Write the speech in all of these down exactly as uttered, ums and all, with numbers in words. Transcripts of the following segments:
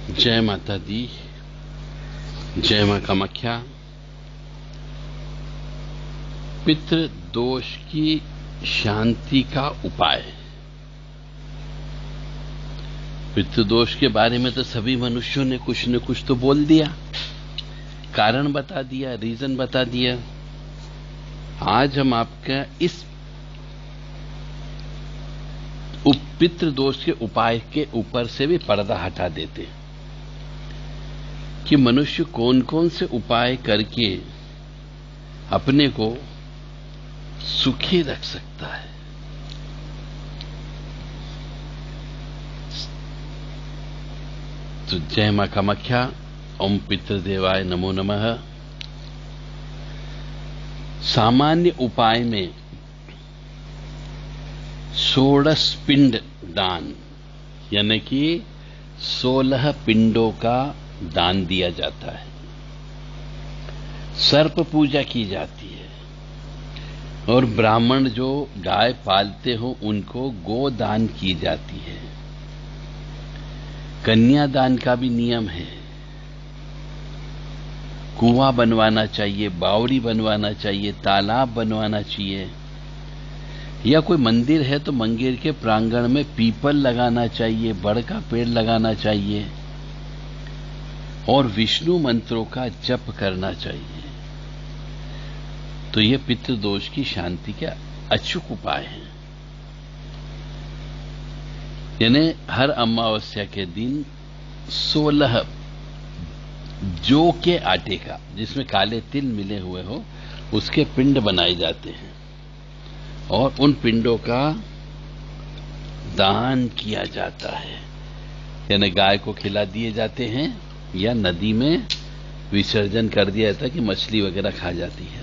जय माता दी, जय मां कामाख्या। पितृ दोष की शांति का उपाय। पितृदोष के बारे में तो सभी मनुष्यों ने कुछ न कुछ तो बोल दिया, कारण बता दिया, रीजन बता दिया। आज हम आपका इस पितृदोष के उपाय के ऊपर से भी पर्दा हटा देते हैं कि मनुष्य कौन कौन से उपाय करके अपने को सुखी रख सकता है। तो जय मां कामाख्या। ओम पितृदेवाय नमो नमः। सामान्य उपाय में षोडश पिंड दान यानी कि सोलह पिंडों का दान दिया जाता है। सर्प पूजा की जाती है और ब्राह्मण जो गाय पालते हो उनको गोदान की जाती है। कन्यादान का भी नियम है। कुआं बनवाना चाहिए, बावड़ी बनवाना चाहिए, तालाब बनवाना चाहिए, या कोई मंदिर है तो मंदिर के प्रांगण में पीपल लगाना चाहिए, बड़ का पेड़ लगाना चाहिए और विष्णु मंत्रों का जप करना चाहिए। तो ये पितृदोष की शांति के अचूक उपाय हैं। यानी हर अमावस्या के दिन सोलह जौ के आटे का, जिसमें काले तिल मिले हुए हो, उसके पिंड बनाए जाते हैं और उन पिंडों का दान किया जाता है। यानी गाय को खिला दिए जाते हैं या नदी में विसर्जन कर दिया जाता है कि मछली वगैरह खा जाती है।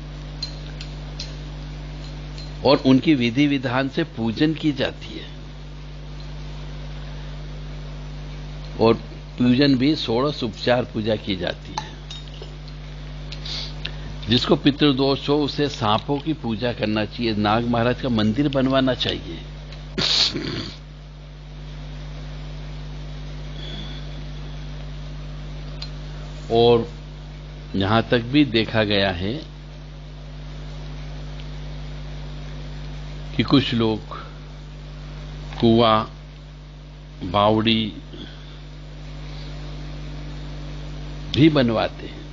और उनकी विधि विधान से पूजन की जाती है और पूजन भी षोडश उपचार पूजा की जाती है। जिसको पितृदोष हो उसे सांपों की पूजा करना चाहिए, नाग महाराज का मंदिर बनवाना चाहिए। और यहां तक भी देखा गया है कि कुछ लोग कुआं, बावड़ी भी बनवाते हैं।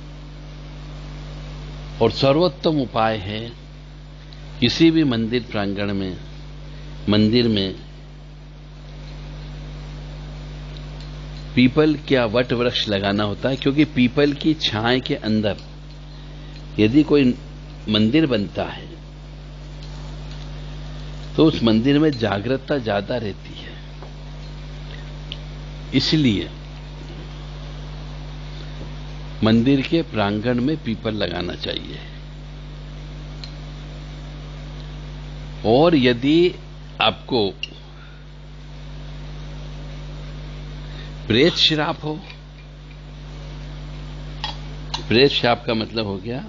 और सर्वोत्तम उपाय है किसी भी मंदिर प्रांगण में, मंदिर में पीपल क्या वट वृक्ष लगाना होता है, क्योंकि पीपल की छाए के अंदर यदि कोई मंदिर बनता है तो उस मंदिर में जागृतता ज्यादा रहती है। इसलिए मंदिर के प्रांगण में पीपल लगाना चाहिए। और यदि आपको प्रेत श्राप हो, प्रेत श्राप का मतलब हो गया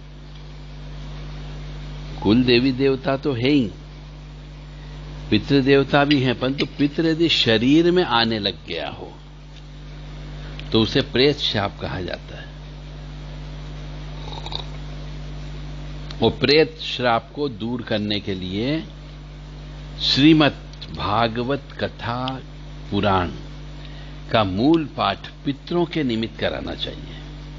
कुल देवी देवता तो है ही, पितृ देवता भी हैं, परंतु पितृ यदि शरीर में आने लग गया हो तो उसे प्रेत श्राप कहा जाता है। वो प्रेत श्राप को दूर करने के लिए श्रीमद् भागवत कथा पुराण का मूल पाठ पितरों के निमित्त कराना चाहिए।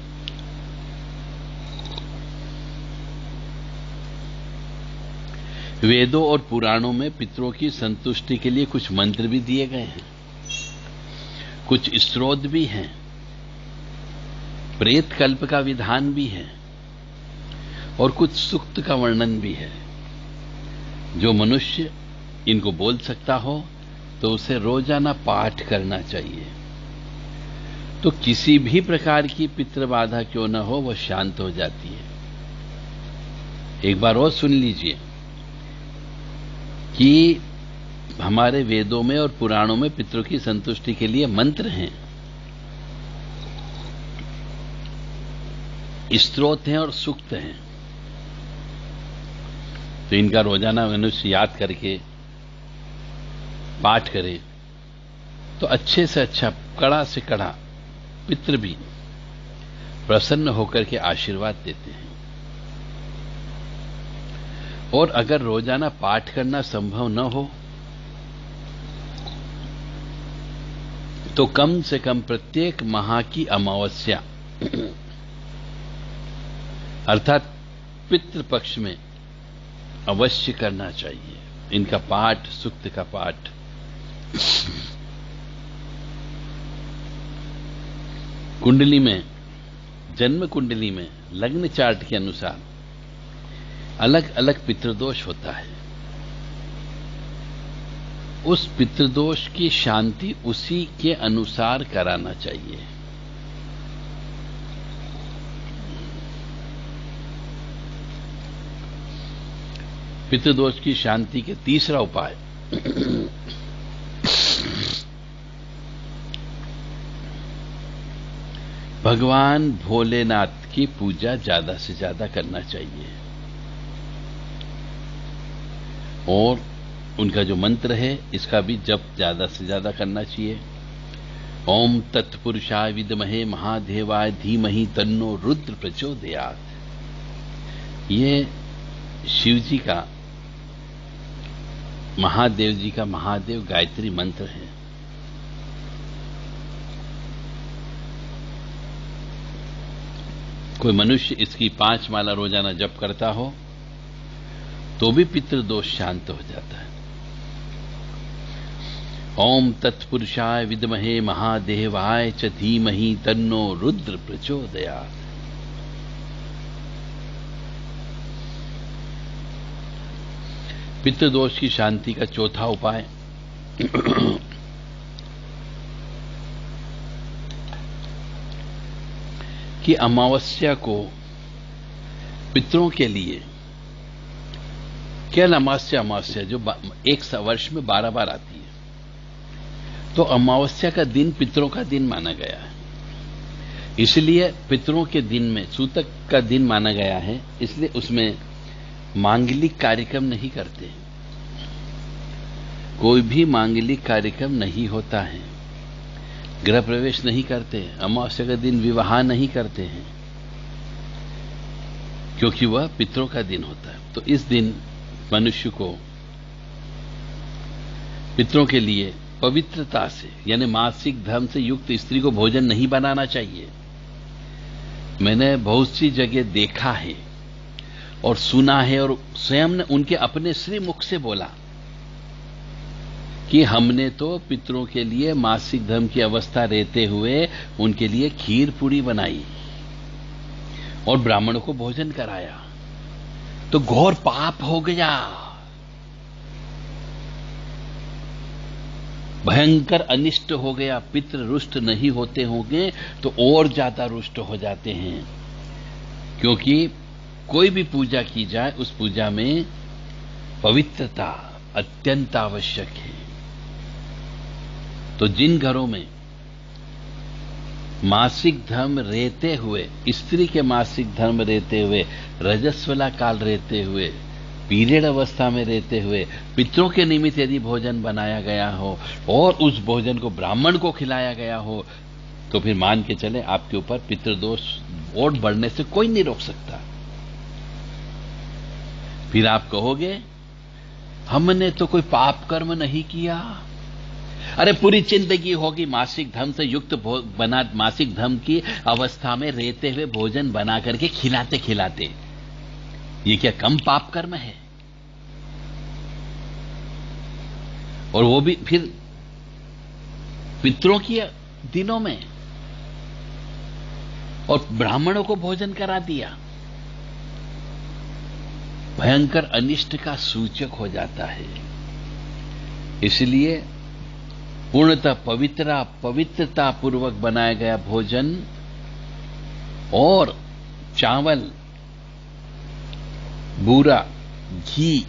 वेदों और पुराणों में पितरों की संतुष्टि के लिए कुछ मंत्र भी दिए गए हैं, कुछ स्तोत्र भी हैं, प्रेत कल्प का विधान भी है और कुछ सूक्त का वर्णन भी है। जो मनुष्य इनको बोल सकता हो तो उसे रोजाना पाठ करना चाहिए। तो किसी भी प्रकार की पितृबाधा क्यों न हो, वह शांत हो जाती है। एक बार और सुन लीजिए कि हमारे वेदों में और पुराणों में पितरों की संतुष्टि के लिए मंत्र हैं, स्तोत्र हैं और सूक्त हैं। तो इनका रोजाना मनुष्य याद करके पाठ करे तो अच्छे से अच्छा, कड़ा से कड़ा पितृ भी प्रसन्न होकर के आशीर्वाद देते हैं। और अगर रोजाना पाठ करना संभव न हो तो कम से कम प्रत्येक माह की अमावस्या अर्थात पितृपक्ष में अवश्य करना चाहिए इनका पाठ, सूक्त का पाठ। कुंडली में, जन्म कुंडली में लग्न चार्ट के अनुसार अलग अलग पितृदोष होता है। उस पितृदोष की शांति उसी के अनुसार कराना चाहिए। पितृदोष की शांति के तीसरा उपाय भगवान भोलेनाथ की पूजा ज्यादा से ज्यादा करना चाहिए और उनका जो मंत्र है इसका भी जप ज्यादा से ज्यादा करना चाहिए। ओम तत्पुरुषाय विद्महे महादेवाय धीमहि तन्नो रुद्र प्रचोदयात्। ये शिव जी का, महादेव जी का महादेव गायत्री मंत्र है। कोई मनुष्य इसकी पांच माला रोजाना जप करता हो तो भी पितृदोष शांत हो जाता है। ओम तत्पुरुषाय विद्महे महादेवाय च धीमहि तन्नो रुद्र प्रचोदयात्। पितृदोष की शांति का चौथा उपाय कि अमावस्या को पितरों के लिए, केवल अमावस्या अमावस्या जो एक वर्ष में बारह बार आती है, तो अमावस्या का दिन पितरों का दिन माना गया है। इसलिए पितरों के दिन में सूतक का दिन माना गया है, इसलिए उसमें मांगलिक कार्यक्रम नहीं करते। कोई भी मांगलिक कार्यक्रम नहीं होता है, गृह प्रवेश नहीं करते, अमावस्या का दिन विवाह नहीं करते हैं, क्योंकि वह पितरों का दिन होता है। तो इस दिन मनुष्य को पितरों के लिए पवित्रता से, यानी मासिक धर्म से युक्त स्त्री को भोजन नहीं बनाना चाहिए। मैंने बहुत सी जगह देखा है और सुना है और स्वयं ने उनके अपने श्री मुख से बोला कि हमने तो पितरों के लिए मासिक धर्म की अवस्था रहते हुए उनके लिए खीर पूरी बनाई और ब्राह्मणों को भोजन कराया, तो घोर पाप हो गया, भयंकर अनिष्ट हो गया। पितृ रुष्ट नहीं होते होंगे तो और ज्यादा रुष्ट हो जाते हैं, क्योंकि कोई भी पूजा की जाए उस पूजा में पवित्रता अत्यंत आवश्यक है। तो जिन घरों में मासिक धर्म रहते हुए, स्त्री के मासिक धर्म रहते हुए, रजस्वला काल रहते हुए, पीरियड अवस्था में रहते हुए पितरों के निमित्त यदि भोजन बनाया गया हो और उस भोजन को ब्राह्मण को खिलाया गया हो, तो फिर मान के चले आपके ऊपर पितृदोष और बढ़ने से कोई नहीं रोक सकता। फिर आप कहोगे हमने तो कोई पाप कर्म नहीं किया। अरे पूरी जिंदगी होगी मासिक धर्म से युक्त बना, मासिक धर्म की अवस्था में रहते हुए भोजन बना करके खिलाते खिलाते, ये क्या कम पाप कर्म है? और वो भी फिर पितरों की दिनों में, और ब्राह्मणों को भोजन करा दिया, भयंकर अनिष्ट का सूचक हो जाता है। इसलिए पूर्णतः पवित्रा पवित्रता पूर्वक बनाया गया भोजन और चावल, बूरा, घी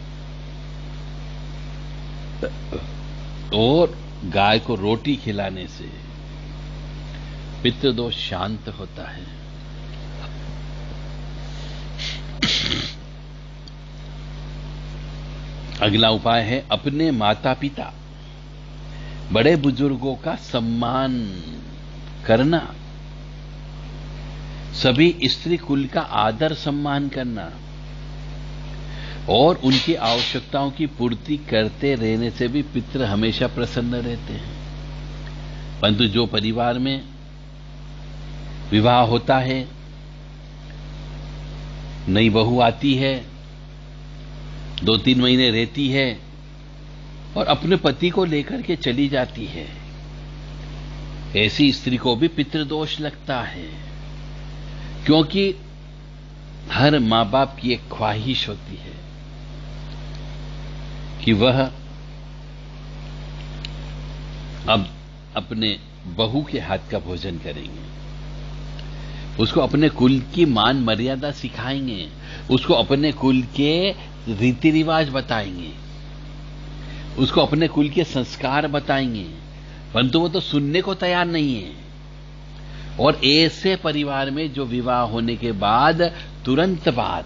और गाय को रोटी खिलाने से पितृदोष शांत होता है। अगला उपाय है अपने माता पिता, बड़े बुजुर्गों का सम्मान करना, सभी स्त्री कुल का आदर सम्मान करना और उनकी आवश्यकताओं की पूर्ति करते रहने से भी पितृ हमेशा प्रसन्न रहते हैं। परंतु जो परिवार में विवाह होता है, नई बहू आती है, दो तीन महीने रहती है और अपने पति को लेकर के चली जाती है, ऐसी स्त्री को भी पितृदोष लगता है। क्योंकि हर मां बाप की एक ख्वाहिश होती है कि वह अब अपने बहू के हाथ का भोजन करेंगे, उसको अपने कुल की मान मर्यादा सिखाएंगे, उसको अपने कुल के रीति रिवाज बताएंगे, उसको अपने कुल के संस्कार बताएंगे, परंतु वो तो सुनने को तैयार नहीं है। और ऐसे परिवार में जो विवाह होने के बाद तुरंत बाद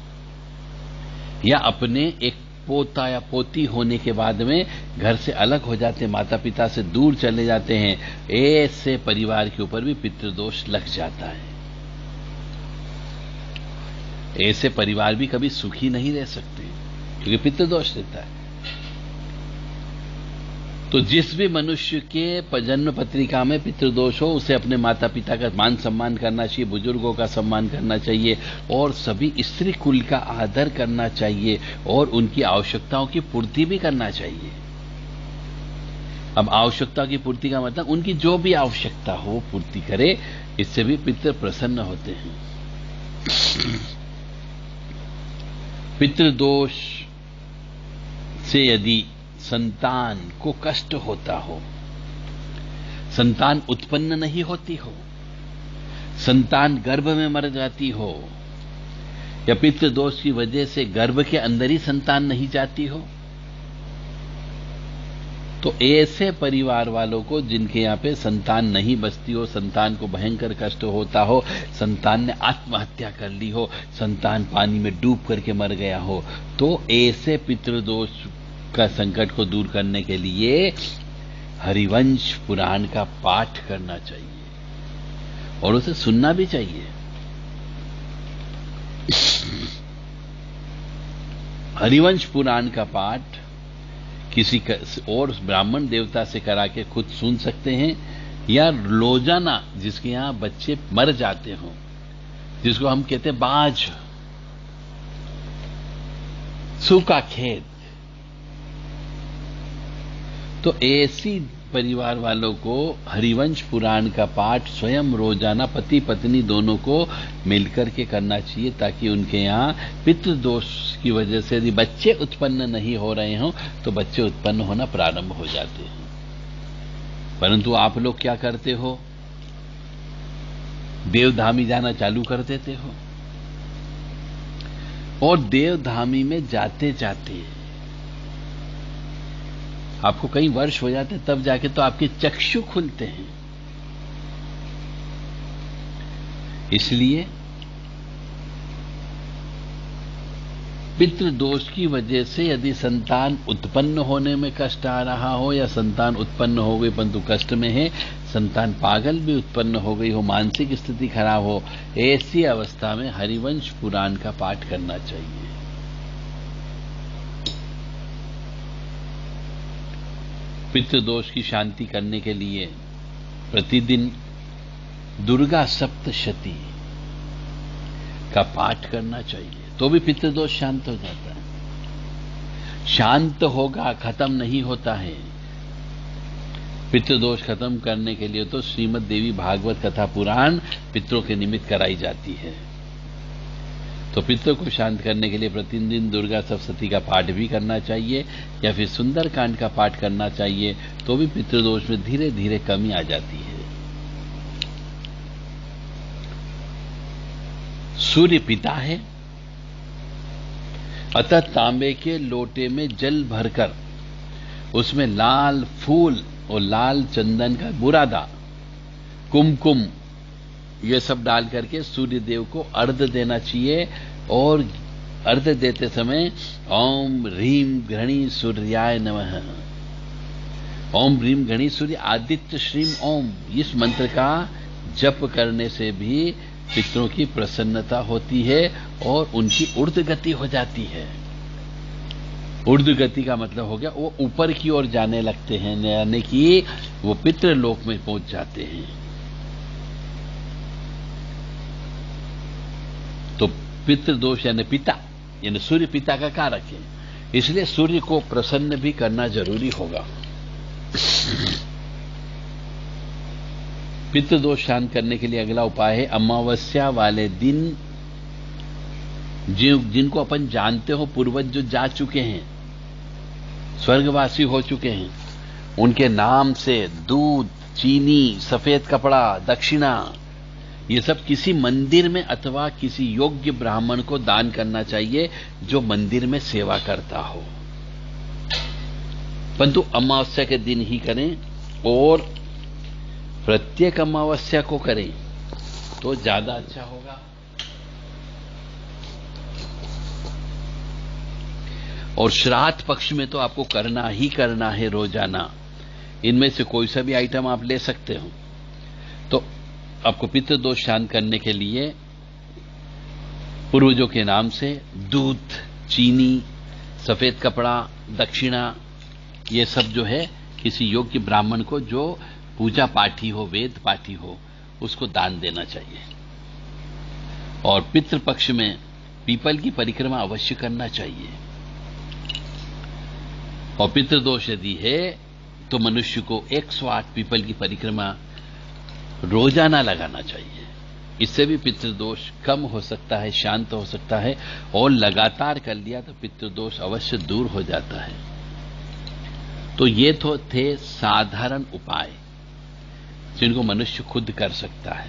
या अपने एक पोता या पोती होने के बाद में घर से अलग हो जाते हैं, माता पिता से दूर चले जाते हैं, ऐसे परिवार के ऊपर भी पितृदोष लग जाता है। ऐसे परिवार भी कभी सुखी नहीं रह सकते क्योंकि पितृदोष रहता है। तो जिस भी मनुष्य के जन्म पत्रिका में पितृदोष हो, उसे अपने माता पिता का मान सम्मान करना चाहिए, बुजुर्गों का सम्मान करना चाहिए और सभी स्त्री कुल का आदर करना चाहिए और उनकी आवश्यकताओं की पूर्ति भी करना चाहिए। अब आवश्यकता की पूर्ति का मतलब उनकी जो भी आवश्यकता हो वो पूर्ति करे, इससे भी पितृ प्रसन्न होते हैं। पितृदोष से यदि संतान को कष्ट होता हो, संतान उत्पन्न नहीं होती हो, संतान गर्भ में मर जाती हो या पितृदोष की वजह से गर्भ के अंदर ही संतान नहीं जाती हो, तो ऐसे परिवार वालों को जिनके यहां पे संतान नहीं बचती हो, संतान को भयंकर कष्ट होता हो, संतान ने आत्महत्या कर ली हो, संतान पानी में डूब करके मर गया हो, तो ऐसे पितृदोष का संकट को दूर करने के लिए हरिवंश पुराण का पाठ करना चाहिए और उसे सुनना भी चाहिए। हरिवंश पुराण का पाठ किसी और ब्राह्मण देवता से करा के खुद सुन सकते हैं या रोजाना जिसके यहां बच्चे मर जाते हों, जिसको हम कहते हैं बाज, सूखा खेत, तो ऐसी परिवार वालों को हरिवंश पुराण का पाठ स्वयं रोजाना पति पत्नी दोनों को मिलकर के करना चाहिए, ताकि उनके यहां पितृदोष की वजह से यदि बच्चे उत्पन्न नहीं हो रहे हों तो बच्चे उत्पन्न होना प्रारंभ हो जाते हैं। परंतु आप लोग क्या करते हो, देवधामी जाना चालू कर देते हो और देवधामी में जाते जाते आपको कई वर्ष हो जाते, तब जाके तो आपके चक्षु खुलते हैं। इसलिए पितृदोष की वजह से यदि संतान उत्पन्न होने में कष्ट आ रहा हो या संतान उत्पन्न हो गई परंतु कष्ट में है, संतान पागल भी उत्पन्न हो गई हो, मानसिक स्थिति खराब हो, ऐसी अवस्था में हरिवंश पुराण का पाठ करना चाहिए। पितृदोष की शांति करने के लिए प्रतिदिन दुर्गा सप्तशती का पाठ करना चाहिए, तो भी पितृदोष शांत हो जाता है। शांत होगा, खत्म नहीं होता है। पितृदोष खत्म करने के लिए तो श्रीमद् देवी भागवत कथा पुराण पितरों के निमित्त कराई जाती है। तो पितरों को शांत करने के लिए प्रतिदिन दुर्गा सप्तशती का पाठ भी करना चाहिए या फिर सुंदरकांड का पाठ करना चाहिए, तो भी पितृदोष में धीरे धीरे कमी आ जाती है। सूर्य पिता है, अतः तांबे के लोटे में जल भरकर उसमें लाल फूल और लाल चंदन का बुरादा, कुमकुम, ये सब डाल करके सूर्य देव को अर्घ्य देना चाहिए और अर्घ्य देते समय ओम ह्रीम घृणी सूर्याय नमः, ओम ब्रीम गणेश सूर्य आदित्य श्रीम ओम, इस मंत्र का जप करने से भी पितरों की प्रसन्नता होती है और उनकी ऊर्ध्व गति हो जाती है। ऊर्ध्व गति का मतलब हो गया वो ऊपर की ओर जाने लगते हैं, यानी कि वो पितृलोक में पहुंच जाते हैं। तो पितृदोष यानी पिता यानी सूर्य पिता का कारक है, इसलिए सूर्य को प्रसन्न भी करना जरूरी होगा। पितृदोष शांत करने के लिए अगला उपाय है अमावस्या वाले दिन जिन जिनको अपन जानते हो पूर्वज जो जा चुके हैं, स्वर्गवासी हो चुके हैं, उनके नाम से दूध, चीनी, सफेद कपड़ा, दक्षिणा, ये सब किसी मंदिर में अथवा किसी योग्य ब्राह्मण को दान करना चाहिए जो मंदिर में सेवा करता हो। परंतु अमावस्या के दिन ही करें और प्रत्येक अमावस्या को करें तो ज्यादा अच्छा होगा। और श्राद्ध पक्ष में तो आपको करना ही करना है रोजाना। इनमें से कोई सा भी आइटम आप ले सकते हो। तो आपको पितृदोष शांत करने के लिए पूर्वजों के नाम से दूध, चीनी, सफेद कपड़ा, दक्षिणा, ये सब जो है किसी योग्य ब्राह्मण को जो पूजा पाठी हो, वेद पाठी हो, उसको दान देना चाहिए। और पितृपक्ष में पीपल की परिक्रमा अवश्य करना चाहिए। और पितृदोष यदि है तो मनुष्य को एक सौ आठ पीपल की परिक्रमा रोजाना लगाना चाहिए। इससे भी पितृदोष कम हो सकता है, शांत हो सकता है, और लगातार कर लिया तो पितृदोष अवश्य दूर हो जाता है। तो ये तो थे साधारण उपाय जिनको मनुष्य खुद कर सकता है।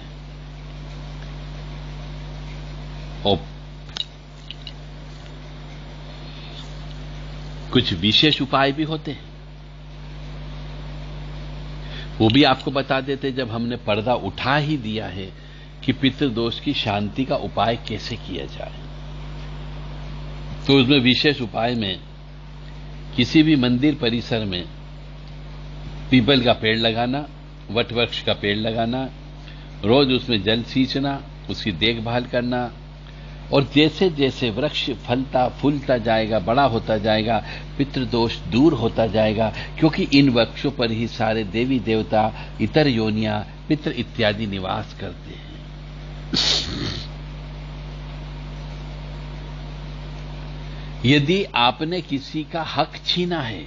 और कुछ विशेष उपाय भी होते हैं, वो भी आपको बता देते जब हमने पर्दा उठा ही दिया है कि पितृदोष की शांति का उपाय कैसे किया जाए। तो उसमें विशेष उपाय में किसी भी मंदिर परिसर में पीपल का पेड़ लगाना, वट वृक्ष का पेड़ लगाना, रोज उसमें जल सींचना, उसकी देखभाल करना, और जैसे जैसे वृक्ष फलता फूलता जाएगा, बड़ा होता जाएगा, पितृदोष दूर होता जाएगा, क्योंकि इन वृक्षों पर ही सारे देवी देवता, इतर योनियां, पितृ इत्यादि निवास करते हैं। यदि आपने किसी का हक छीना है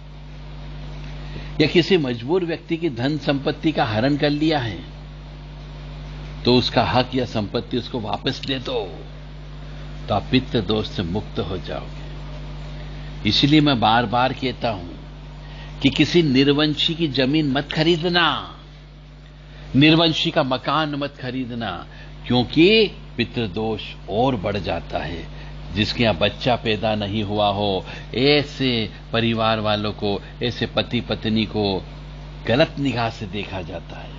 या किसी मजबूर व्यक्ति की धन संपत्ति का हरण कर लिया है तो उसका हक या संपत्ति उसको वापस दे दो, तो आप पितृदोष से मुक्त हो जाओगे। इसलिए मैं बार बार कहता हूं कि किसी निर्वंशी की जमीन मत खरीदना, निर्वंशी का मकान मत खरीदना, क्योंकि पितृदोष और बढ़ जाता है। जिसके यहां बच्चा पैदा नहीं हुआ हो, ऐसे परिवार वालों को, ऐसे पति पत्नी को गलत निगाह से देखा जाता है।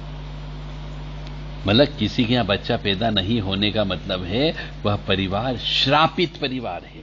मतलब किसी के यहां बच्चा पैदा नहीं होने का मतलब है वह परिवार श्रापित परिवार है।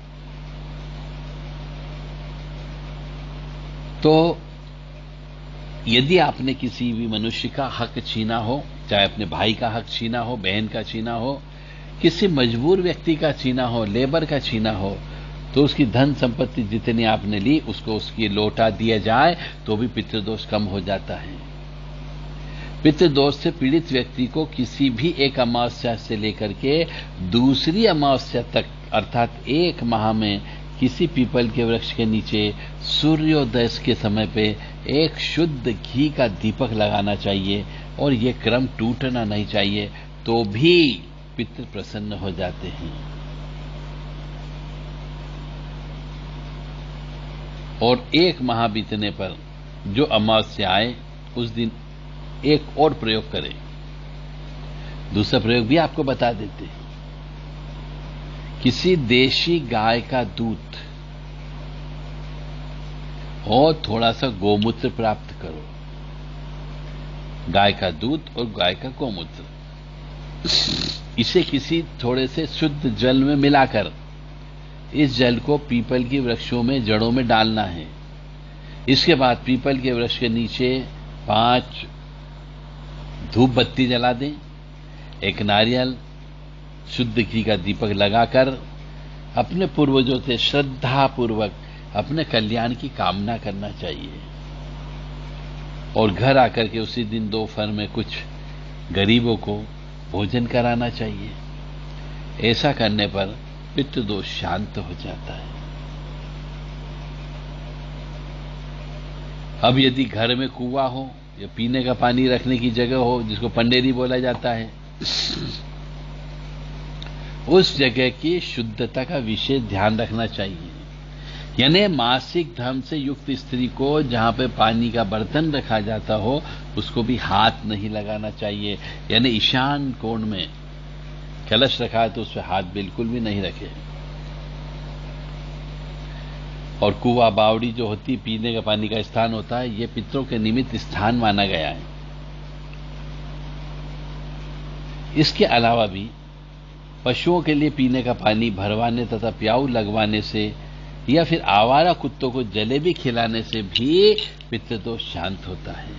तो यदि आपने किसी भी मनुष्य का हक छीना हो, चाहे अपने भाई का हक छीना हो, बहन का छीना हो, किसी मजबूर व्यक्ति का छीना हो, लेबर का छीना हो, तो उसकी धन संपत्ति जितनी आपने ली उसको उसकी लौटा दिया जाए तो भी पितृदोष कम हो जाता है। पितृदोष से पीड़ित व्यक्ति को किसी भी एक अमावस्या से लेकर के दूसरी अमावस्या तक, अर्थात एक माह में किसी पीपल के वृक्ष के नीचे सूर्योदय के समय पे एक शुद्ध घी का दीपक लगाना चाहिए, और ये क्रम टूटना नहीं चाहिए, तो भी पितृ प्रसन्न हो जाते हैं। और एक माह बीतने पर जो अमावस्या आए उस दिन एक और प्रयोग करें। दूसरा प्रयोग भी आपको बता देते हैं। किसी देशी गाय का दूध और थोड़ा सा गोमूत्र प्राप्त करो। गाय का दूध और गाय का गोमूत्र, इसे किसी थोड़े से शुद्ध जल में मिलाकर इस जल को पीपल की वृक्षों में जड़ों में डालना है। इसके बाद पीपल के वृक्ष के नीचे पांच धूप बत्ती जला दें, एक नारियल शुद्ध घी का दीपक लगाकर अपने पूर्वजों से श्रद्धा पूर्वक अपने कल्याण की कामना करना चाहिए और घर आकर के उसी दिन दोपहर में कुछ गरीबों को भोजन कराना चाहिए। ऐसा करने पर पितृदोष शांत हो जाता है। अब यदि घर में कुआं हो या पीने का पानी रखने की जगह हो, जिसको पंडेरी बोला जाता है, उस जगह की शुद्धता का विशेष ध्यान रखना चाहिए। यानी मासिक धर्म से युक्त स्त्री को जहां पे पानी का बर्तन रखा जाता हो उसको भी हाथ नहीं लगाना चाहिए। यानी ईशान कोण में कलश रखा है तो उस पर हाथ बिल्कुल भी नहीं रखे। और कुआं बावड़ी जो होती पीने का पानी का स्थान होता है, यह पितरों के निमित्त स्थान माना गया है। इसके अलावा भी पशुओं के लिए पीने का पानी भरवाने तथा प्याऊ लगवाने से या फिर आवारा कुत्तों को जलेबी खिलाने से भी पितृदोष शांत होता है।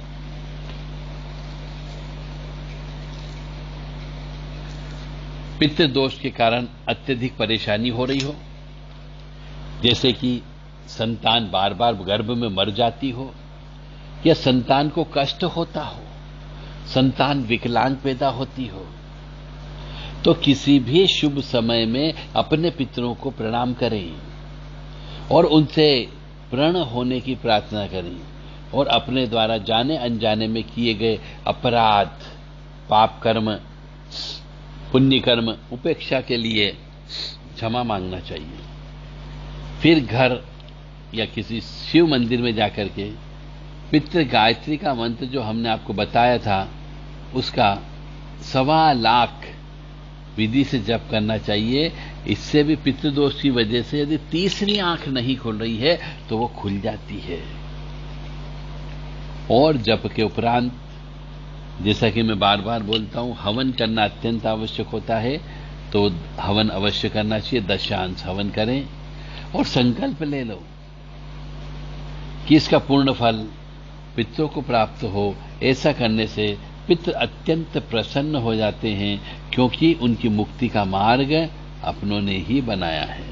पितृदोष के कारण अत्यधिक परेशानी हो रही हो, जैसे कि संतान बार बार गर्भ में मर जाती हो या संतान को कष्ट होता हो, संतान विकलांग पैदा होती हो, तो किसी भी शुभ समय में अपने पितरों को प्रणाम करें और उनसे प्रण होने की प्रार्थना करें और अपने द्वारा जाने अनजाने में किए गए अपराध, पाप कर्म, पुण्य कर्म, उपेक्षा के लिए क्षमा मांगना चाहिए। फिर घर या किसी शिव मंदिर में जाकर के पितृ गायत्री का मंत्र जो हमने आपको बताया था उसका सवा लाख विधि से जप करना चाहिए। इससे भी पितृदोष की वजह से यदि तीसरी आंख नहीं खुल रही है तो वो खुल जाती है। और जप के उपरांत, जैसा कि मैं बार बार बोलता हूं, हवन करना अत्यंत आवश्यक होता है, तो हवन अवश्य करना चाहिए। दशांश हवन करें और संकल्प ले लो कि इसका पूर्ण फल पितरों को प्राप्त हो। ऐसा करने से पितृ अत्यंत प्रसन्न हो जाते हैं, क्योंकि उनकी मुक्ति का मार्ग अपनों ने ही बनाया है।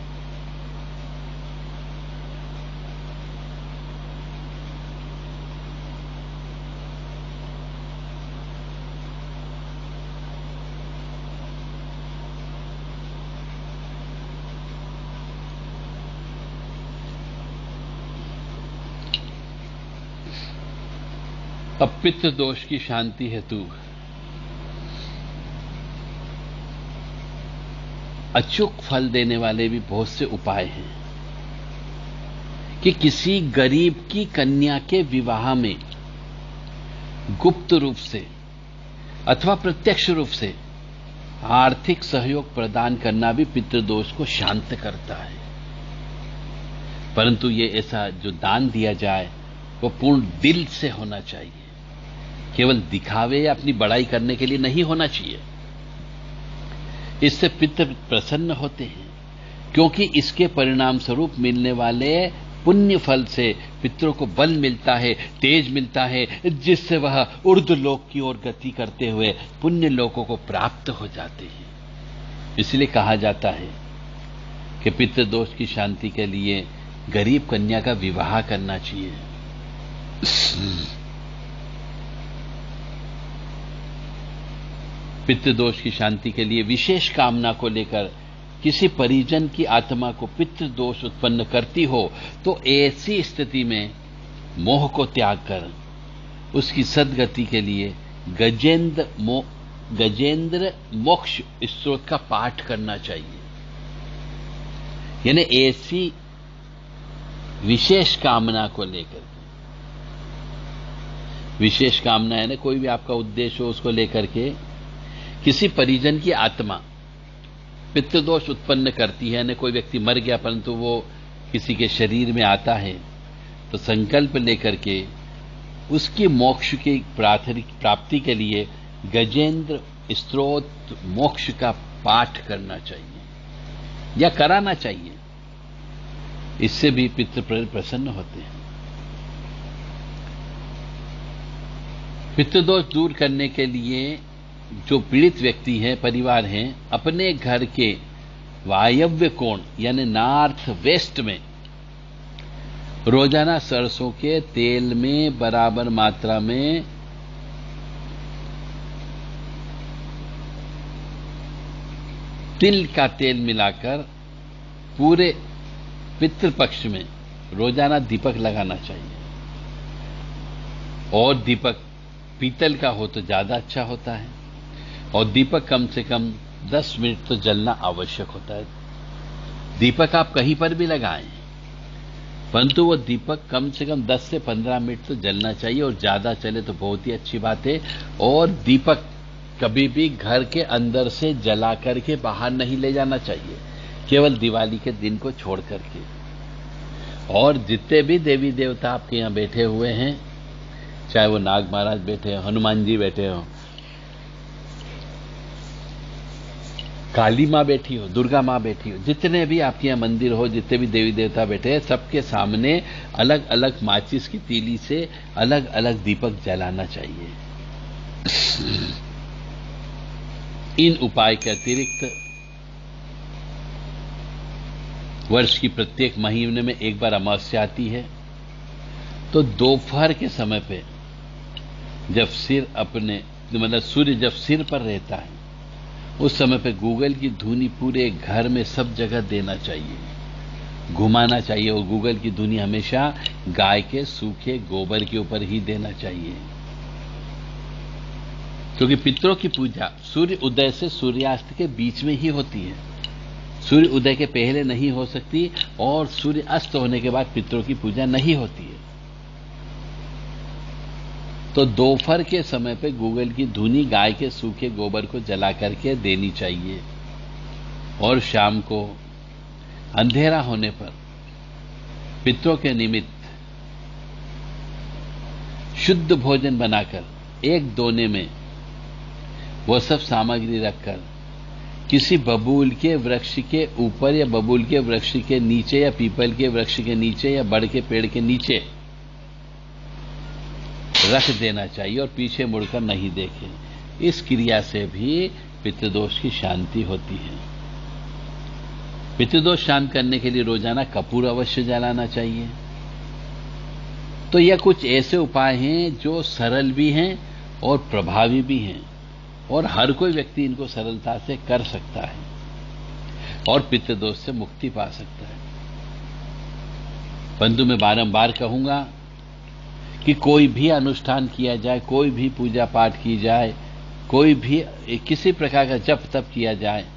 अब पितृ दोष की शांति हेतु अचूक फल देने वाले भी बहुत से उपाय हैं कि किसी गरीब की कन्या के विवाह में गुप्त रूप से अथवा प्रत्यक्ष रूप से आर्थिक सहयोग प्रदान करना भी पितृदोष को शांत करता है। परंतु ये ऐसा जो दान दिया जाए वो पूर्ण दिल से होना चाहिए, केवल दिखावे या अपनी बड़ाई करने के लिए नहीं होना चाहिए। इससे पितृ प्रसन्न होते हैं, क्योंकि इसके परिणाम स्वरूप मिलने वाले पुण्य फल से पितरों को बल मिलता है, तेज मिलता है, जिससे वह ऊर्ध्वलोक की ओर गति करते हुए पुण्य लोकों को प्राप्त हो जाते हैं। इसलिए कहा जाता है कि पितृदोष की शांति के लिए गरीब कन्या का विवाह करना चाहिए। पितृदोष की शांति के लिए विशेष कामना को लेकर किसी परिजन की आत्मा को पितृदोष उत्पन्न करती हो तो ऐसी स्थिति में मोह को त्याग कर उसकी सद्गति के लिए गजेंद्र मो, गजेंद्र मोक्ष स्त्रोत का पाठ करना चाहिए। यानी ऐसी विशेष कामना को लेकर, विशेष कामना है ना, कोई भी आपका उद्देश्य हो उसको लेकर के किसी परिजन की आत्मा पितृदोष उत्पन्न करती है। न कोई व्यक्ति मर गया परंतु वो किसी के शरीर में आता है, तो संकल्प लेकर के उसकी मोक्ष की प्राप्ति के लिए गजेंद्र स्तोत्र मोक्ष का पाठ करना चाहिए या कराना चाहिए। इससे भी पितृ प्रसन्न होते हैं। पितृदोष दूर करने के लिए जो पीड़ित व्यक्ति है, परिवार हैं, अपने घर के वायव्य कोण यानी नॉर्थ वेस्ट में रोजाना सरसों के तेल में बराबर मात्रा में तिल का तेल मिलाकर पूरे पितृपक्ष में रोजाना दीपक लगाना चाहिए। और दीपक पीतल का हो तो ज्यादा अच्छा होता है, और दीपक कम से कम दस मिनट तो जलना आवश्यक होता है। दीपक आप कहीं पर भी लगाएं, परंतु वो दीपक कम से कम दस से पंद्रह मिनट तो जलना चाहिए, और ज्यादा चले तो बहुत ही अच्छी बात है। और दीपक कभी भी घर के अंदर से जला करके बाहर नहीं ले जाना चाहिए, केवल दिवाली के दिन को छोड़ करके। और जितने भी देवी देवता आपके यहां बैठे हुए हैं, चाहे वो नाग महाराज बैठे हो, हनुमान जी बैठे हो, काली मां बैठी हो, दुर्गा मां बैठी हो, जितने भी आपके यहां मंदिर हो, जितने भी देवी देवता बैठे हैं, सबके सामने अलग अलग माचिस की तीली से अलग अलग दीपक जलाना चाहिए। इन उपाय के अतिरिक्त वर्ष की प्रत्येक महीने में एक बार अमावस्या आती है, तो दोपहर के समय पे जब सिर अपने मतलब सूर्य जब सिर पर रहता है, उस समय पे गूगल की धुनी पूरे घर में सब जगह देना चाहिए, घुमाना चाहिए। और गूगल की धुनी हमेशा गाय के सूखे गोबर के ऊपर ही देना चाहिए, क्योंकि पितरों की पूजा सूर्य उदय से सूर्यास्त के बीच में ही होती है। सूर्य उदय के पहले नहीं हो सकती, और सूर्य अस्त होने के बाद पितरों की पूजा नहीं होती है। तो दोपहर के समय पे गूगल की धुनी गाय के सूखे गोबर को जला करके देनी चाहिए। और शाम को अंधेरा होने पर पितरों के निमित्त शुद्ध भोजन बनाकर एक दोने में वो सब सामग्री रखकर किसी बबूल के वृक्ष के ऊपर या बबूल के वृक्ष के नीचे या पीपल के वृक्ष के नीचे या बड़ के पेड़ के नीचे रख देना चाहिए, और पीछे मुड़कर नहीं देखें। इस क्रिया से भी पितृदोष की शांति होती है। पितृदोष शांत करने के लिए रोजाना कपूर अवश्य जलाना चाहिए। तो यह कुछ ऐसे उपाय हैं जो सरल भी हैं और प्रभावी भी हैं, और हर कोई व्यक्ति इनको सरलता से कर सकता है और पितृदोष से मुक्ति पा सकता है। परंतु मैं बारंबार कहूंगा कि कोई भी अनुष्ठान किया जाए, कोई भी पूजा पाठ की जाए, कोई भी किसी प्रकार का जप तप किया जाए,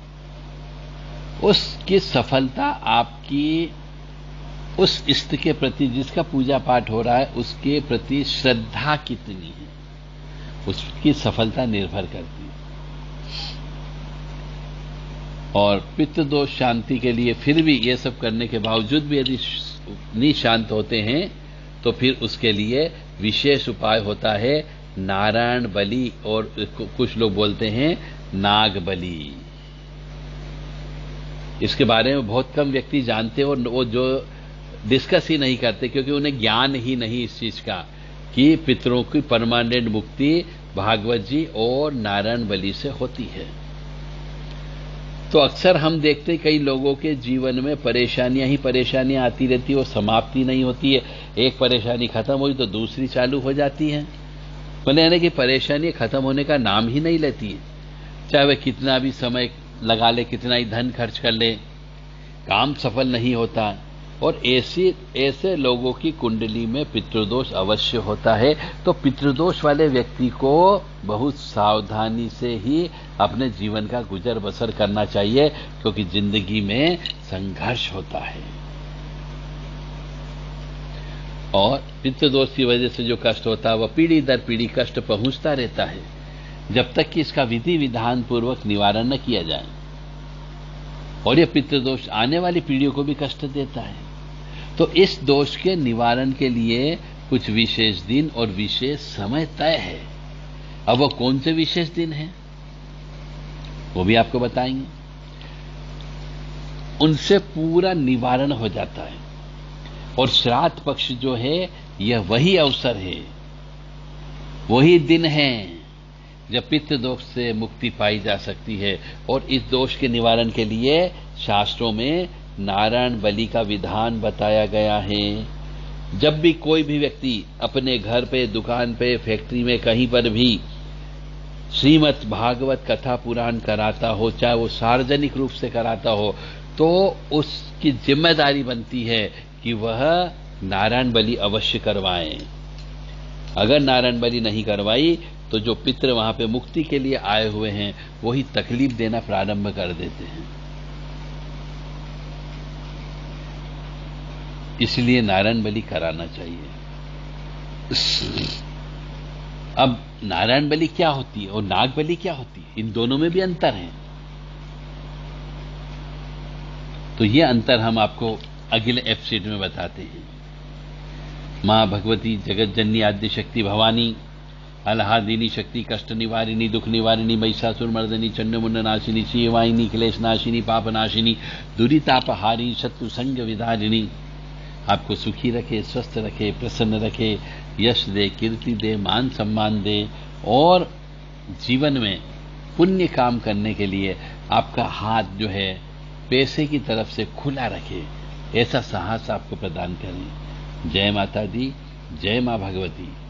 उसकी सफलता आपकी उस इष्ट के प्रति जिसका पूजा पाठ हो रहा है उसके प्रति श्रद्धा कितनी है, उसकी सफलता निर्भर करती है। और पितृदोष शांति के लिए फिर भी ये सब करने के बावजूद भी यदि नहीं शांत होते हैं, तो फिर उसके लिए विशेष उपाय होता है नारायण बलि, और कुछ लोग बोलते हैं नाग बलि। इसके बारे में बहुत कम व्यक्ति जानते हैं, और वो जो डिस्कस ही नहीं करते, क्योंकि उन्हें ज्ञान ही नहीं इस चीज का कि पितरों की परमानेंट मुक्ति भागवत जी और नारायण बलि से होती है। तो अक्सर हम देखते हैं कई लोगों के जीवन में परेशानियां ही परेशानियां आती रहती है, और समाप्ति नहीं होती है। एक परेशानी खत्म हुई तो दूसरी चालू हो जाती है, मतलब यानी कि परेशानी खत्म होने का नाम ही नहीं लेती है। चाहे वह कितना भी समय लगा ले, कितना ही धन खर्च कर ले, काम सफल नहीं होता। और ऐसी ऐसे लोगों की कुंडली में पितृदोष अवश्य होता है। तो पितृदोष वाले व्यक्ति को बहुत सावधानी से ही अपने जीवन का गुजर बसर करना चाहिए, क्योंकि जिंदगी में संघर्ष होता है। और पितृदोष की वजह से जो कष्ट होता है वह पीढ़ी दर पीढ़ी कष्ट पहुंचता रहता है, जब तक कि इसका विधि विधान पूर्वक निवारण न किया जाए। और यह पितृदोष आने वाली पीढ़ियों को भी कष्ट देता है। तो इस दोष के निवारण के लिए कुछ विशेष दिन और विशेष समय तय है। अब वो कौन से विशेष दिन हैं वो भी आपको बताएंगे। उनसे पूरा निवारण हो जाता है। और श्राद्ध पक्ष जो है यह वही अवसर है वही दिन है जब पितृ दोष से मुक्ति पाई जा सकती है। और इस दोष के निवारण के लिए शास्त्रों में नारायण बलि का विधान बताया गया है। जब भी कोई भी व्यक्ति अपने घर पे, दुकान पे, फैक्ट्री में, कहीं पर भी श्रीमद् भागवत कथा पुराण कराता हो, चाहे वो सार्वजनिक रूप से कराता हो, तो उसकी जिम्मेदारी बनती है कि वह नारायण बलि अवश्य करवाएं। अगर नारायण बलि नहीं करवाई तो जो पितृ वहां पे मुक्ति के लिए आए हुए हैं वही तकलीफ देना प्रारंभ कर देते हैं। इसलिए नारायण बलि कराना चाहिए। अब नारायण बलि क्या होती है और नाग बलि क्या होती है, इन दोनों में भी अंतर है। तो ये अंतर हम आपको अगले एपिसोड में बताते हैं। मां भगवती जगत जननी आद्य शक्ति भवानी अलहादिनी शक्ति कष्ट निवारिणी दुख निवारिणी महिषासुर मर्दनी चंडमुंड नाशिनी शिवाहिनी क्लेश नाशिनी पाप नाशिनी दुरितापहारी शत्रु संग विधारिणी आपको सुखी रखे, स्वस्थ रखे, प्रसन्न रखे, यश दे, कीर्ति दे, मान सम्मान दे और जीवन में पुण्य काम करने के लिए आपका हाथ जो है पैसे की तरफ से खुला रखे, ऐसा साहस आपको प्रदान करें। जय माता दी, जय मां भगवती।